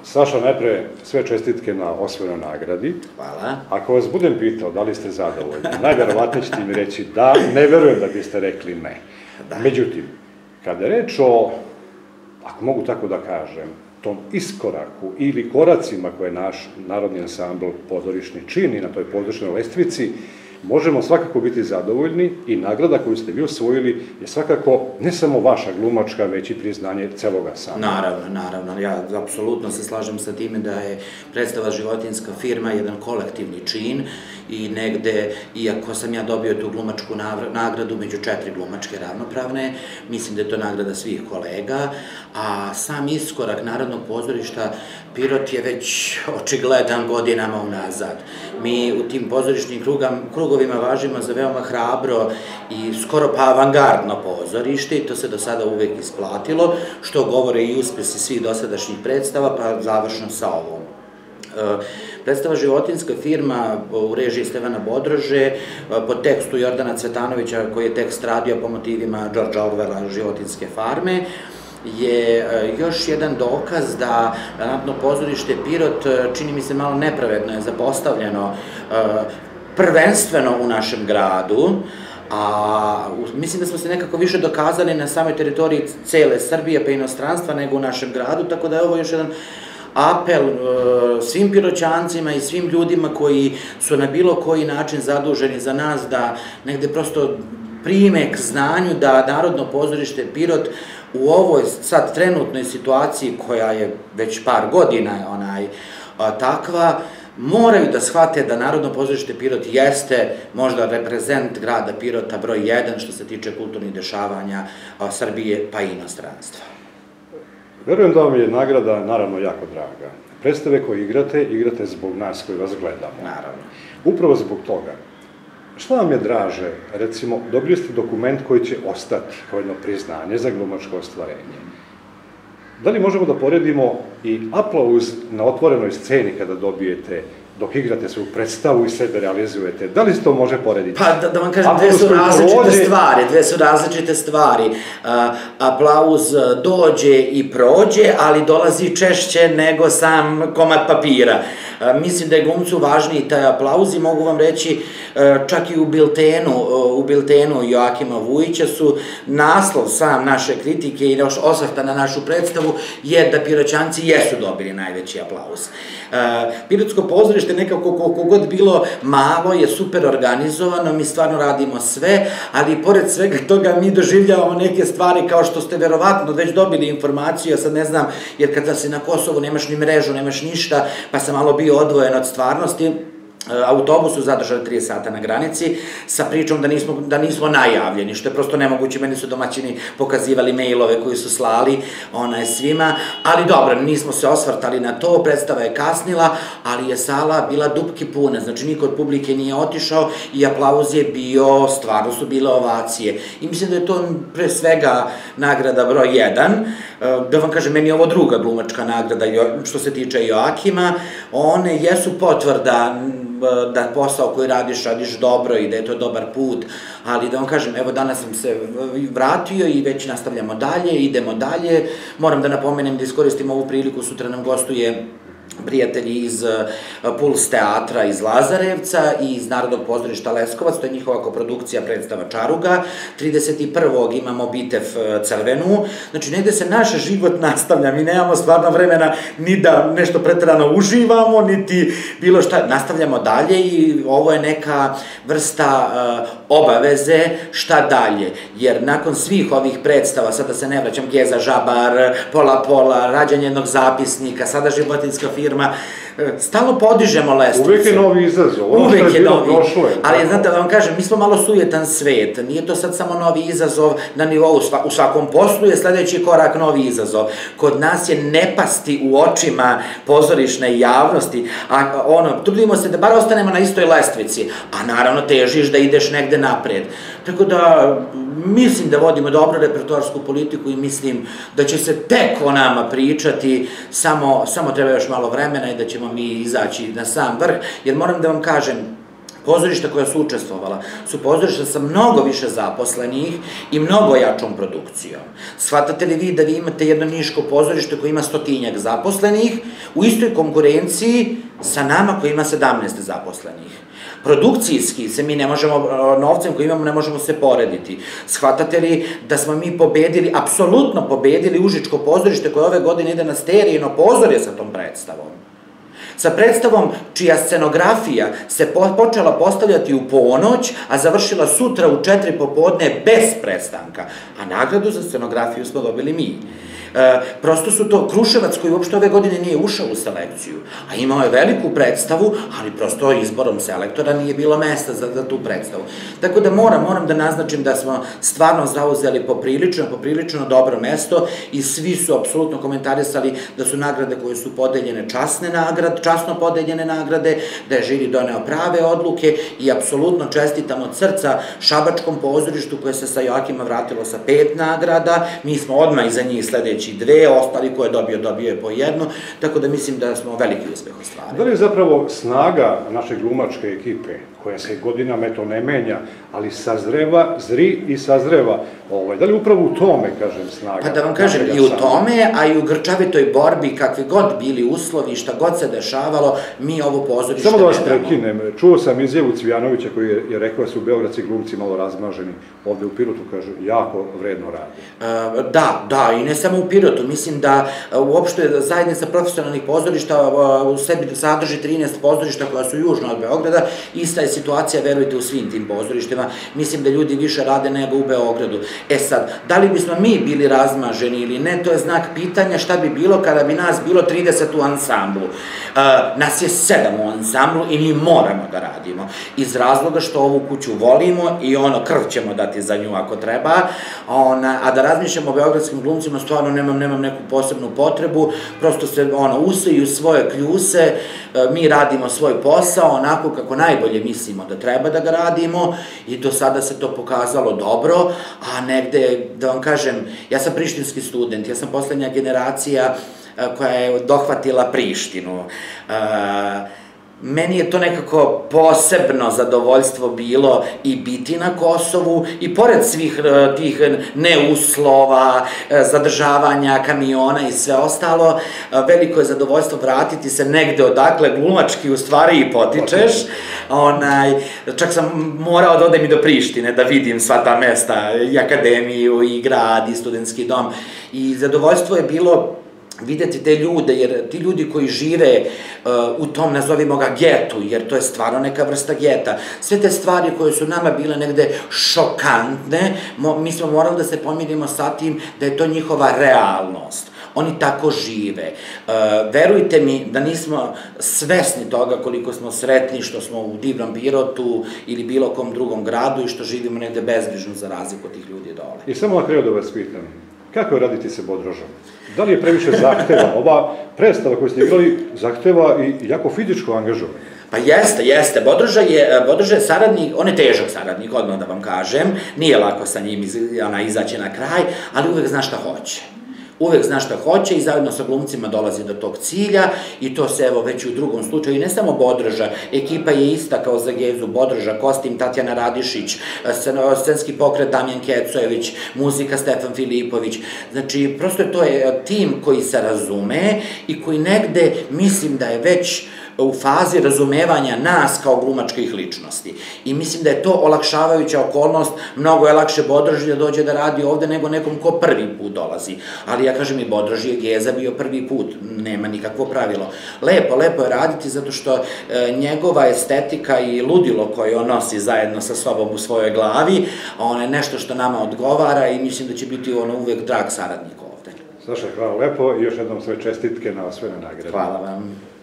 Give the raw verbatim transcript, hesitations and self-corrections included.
Saša, najpre sve čestitke na osvojenoj nagradi. Hvala. Ako vas budem pitao da li ste zadovoljni, najverovatnije ćete mi reći da, ne verujem da biste rekli ne. Međutim, kada je reč o, ako mogu tako da kažem, tom iskoraku ili koracima koje naš Narodni ansambl pozorišni čini na toj pozorišnoj lestvici, možemo svakako biti zadovoljni i nagrada koju ste vi osvojili je svakako ne samo vaša glumačka, već i priznanje celog ansambla. Naravno, naravno. Ja apsolutno se slažem sa time da je predstava Životinjska firma jedan kolektivni čin i negde, iako sam ja dobio tu glumačku nagradu među četiri glumačke ravnopravne, mislim da je to nagrada svih kolega, a sam iskorak Narodnog pozorišta Pirot je već očigledan godinama unazad. Mi u tim pozorišnim krugovima važimo za veoma hrabro i skoro pa avangardno pozorište i to se do sada uvek isplatilo, što govore i uspesi svih dosadašnjih predstava, pa završno sa ovom. Predstava Životinjska firma u režiji Stevana Bodrože, po tekstu Jordana Cvetanovića, koji je tekst radio po motivima Georgea Orwella Životinjske farme, je još jedan dokaz da Narodno pozorište Pirot, čini mi se malo nepravedno, je zapostavljeno prvenstveno u našem gradu, a mislim da smo se nekako više dokazali na samoj teritoriji cele Srbije pa i inostranstva nego u našem gradu, tako da je ovo još jedan apel svim Piroćancima i svim ljudima koji su na bilo koji način zaduženi za nas da negde prosto prime k znanju da Narodno pozorište Pirot u ovoj sad trenutnoj situaciji koja je već par godina onaj takva, moraju da shvate da Narodno pozorište Pirot jeste možda reprezent grada Pirota broj jedan što se tiče kulturnih dešavanja Srbije pa i inostranstva. Verujem da vam je nagrada naravno jako draga. Predstave koje igrate, igrate zbog nas koji vas gledamo. Naravno. Upravo zbog toga. Šta vam je draže? Recimo, dobili ste dokument koji će ostati kao jedno priznanje za glumačko ostvarenje. Da li možemo da poredimo i aplauz na otvorenoj sceni kada dobijete dok igrate svoju predstavu i sebe realizujete? Da li se to može porediti? Pa da vam kažem, dve su različite stvari, dve su različite stvari. Aplauz dođe i prođe, ali dolazi češće nego sam komad papira. Mislim da je glumcu važniji taj aplauz i mogu vam reći, čak i u biltenu, u biltenu Joakima Vujića su naslov sam naše kritike i još osvrta na našu predstavu je da Piroćanci jesu dobili najveći aplauz. Pirotsko pozorište nekako koliko god bilo malo je super organizovano, mi stvarno radimo sve, ali pored svega toga mi doživljavamo neke stvari kao što ste verovatno već dobili informaciju, ja sad ne znam, jer kada si na Kosovu nemaš ni mrežu, nemaš ništa, pa sam malo bio odvojen od stvarnosti, autobus su zadržali tri sata na granici sa pričom da nismo najavljeni, što je prosto nemoguće, meni su domaćini pokazivali mailove koji su slali svima, ali dobro, nismo se osvrtali na to, predstava je kasnila, ali je sala bila dupki puna, znači niko od publike nije otišao i aplauz je bio, stvarno su bile ovacije i mislim da je to pre svega nagrada broj jedan, da vam kažem, meni je ovo druga glumačka nagrada što se tiče Joakima, one jesu potvrda da posao koji radiš, radiš dobro i da je to dobar put, ali da vam kažem, evo danas sam se vratio i već nastavljamo dalje, idemo dalje, moram da napomenem da iskoristim ovu priliku, sutra nam gostuje prijatelji iz Puls teatra iz Lazarevca i iz Narodnog pozorišta Leskovac, to je njihova koprodukcija predstava Čaruga, trideset prvog imamo Bitev Crvenu, znači negde se naš život nastavlja, mi nemamo stvarno vremena ni da nešto preterano uživamo, niti bilo šta, nastavljamo dalje i ovo je neka vrsta obaveze šta dalje, jer nakon svih ovih predstava, sada se ne vraćam, Geza Žabar, Pola Pola, Rađanje jednog zapisnika, sada Životinjska firma, stalno podižemo lestvicu. Uvek je novi izazov, ono što je bilo prošlo je. Ali, znate, da vam kažem, mi smo malo sujetan svet, nije to sad samo novi izazov na nivou, u svakom poslu je sledeći korak novi izazov. Kod nas je ne pasti u očima pozorišne javnosti, a ono, trudimo se da bar ostanemo na istoj lestvici, a naravno težiš da ideš negde napred. Tako da, mislim da vodimo dobru repertoarsku politiku i mislim da će se tek o nama pričati, samo treba još malo vremena i da ćemo mi izaći na sam vrh, jer moram da vam kažem, Pozorišta koja su učestvovala su pozorišta sa mnogo više zaposlenih i mnogo jačom produkcijom. Shvatate li vi da vi imate jedno niško pozorište koje ima stotinjak zaposlenih u istoj konkurenciji sa nama koji ima sedamnaest zaposlenih? Produkcijski se mi ne možemo, novcem koji imamo ne možemo se porediti. Shvatate li da smo mi pobedili, apsolutno pobedili Užičko pozorište koje ove godine ide na sterijino pozorje sa tom predstavom? Sa predstavom čija scenografija se počela postavljati u ponoć, a završila sutra u četiri popodne bez prestanka. A nagradu za scenografiju smo dobili mi. Prosto su to Kruševac koji uopšte ove godine nije ušao u selekciju, a imao je veliku predstavu, ali prosto izborom selektora nije bilo mesta za tu predstavu. Tako da moram, moram da naznačim da smo stvarno zauzeli poprilično, poprilično dobro mesto i svi su apsolutno komentarisali da su nagrade koje su podeljene časne nagrade, časno podeljene nagrade, da je žiri doneo prave odluke i apsolutno čestitam od srca Šabačkom pozorištu koje se sa Joakima vratilo sa pet nagrada, mi smo odmah iza njih sledeći dve, ostali ko je dobio, dobio je po jednu, tako da mislim da smo veliki uspeh ostvarili. Da li je zapravo snaga naše glumačke ekipe, koja se godinama eto ne menja, ali sazreva, zri i sazreva, da li upravo u tome, kažem, snaga? Pa da vam kažem, i u tome, a i u grčavitoj borbi, kakvi god bili uslovi, šta god se dešavalo, mi ovo pozorište ne damo. Samo da vas prekinem, čuo sam izjavu Cvijanovića koji je rekao da su beogradski glumci malo razmaženi, ovde u Pirotu, kaže, jako vredno radi. Da, da, i ne samo u Pirotu, mislim da uopšte zajednica profesionalnih pozorišta u sebi sadrži trinaest pozorišta koja su južno od Beograda, ista je situacija, verujte, u svim tim pozorištima, mislim da ljudi više rade nego u Beogradu. E sad, da li bismo mi bili razmaženi ili ne, to je znak pitanja šta bi bilo kada bi nas bilo trideset u ansamblu. Nas je sedam u ansamblu i mi moramo da radimo, iz razloga što ovu kuću volimo i ono, krv ćemo dati za nju ako treba, a da razmišljamo o beogradskim glumcima, stvarno nemam neku posebnu potrebu, prosto se usaju svoje kljuse, mi radimo svoj posao onako kako najbolje mislimo da treba da ga radimo i do sada se to pokazalo dobro, a negde, da vam kažem, ja sam prištinski student, ja sam poslednja generacija koja je dohvatila Prištinu. Meni je to nekako posebno zadovoljstvo bilo i biti na Kosovu i pored svih tih neuslova, zadržavanja kamiona i sve ostalo, veliko je zadovoljstvo vratiti se negde odakle glumački u stvari i potičeš. Čak sam morao da odem i do Prištine da vidim sva ta mesta, i akademiju, i grad, i studentski dom. I zadovoljstvo je bilo videti te ljude, jer ti ljudi koji žive u tom, nazovimo ga, getu, jer to je stvarno neka vrsta geta, sve te stvari koje su nama bile negde šokantne, mi smo morali da se pomirimo sa tim da je to njihova realnost. Oni tako žive. Verujte mi da nismo svesni toga koliko smo sretni što smo u divnom Pirotu ili bilo kom drugom gradu i što živimo negde bezbrižno za razliku od tih ljudi dole. I samo na kraju da vas pitam, kako je raditi se Bodrožom? Da li je previše zahteva? Ova predstava koju ste igrali zahteva i jako fizičko angažovanje. Pa jeste, jeste. Bodroža je saradnik, on je težak saradnik, odmah da vam kažem. Nije lako sa njim izaći na kraj, ali uvek zna šta hoće. Uvek zna šta hoće i zajedno sa glumcima dolazi do tog cilja i to se evo već i u drugom slučaju, i ne samo Bodroža, ekipa je ista kao za Gezu, Bodroža, kostim Tatjana Radišić, scenski pokret Damjan Kecojević, muzika Stefan Filipović, znači prosto je to tim koji se razume i koji negde mislim da je već u fazi razumevanja nas kao glumačkih ličnosti. I mislim da je to olakšavajuća okolnost, mnogo je lakše Bodroži da dođe da radi ovde nego nekom ko prvi put dolazi. Ali ja kažem i Bodroži je Geza bio prvi put, nema nikakvo pravilo. Lepo, lepo je raditi zato što njegova estetika i ludilo koje on nosi zajedno sa sobom u svojoj glavi, ono je nešto što nama odgovara i mislim da će biti ono uvek drag saradnik ovde. Saša, hvala lepo i još jednom sve čestitke na osvojene nagrade. Hvala vam.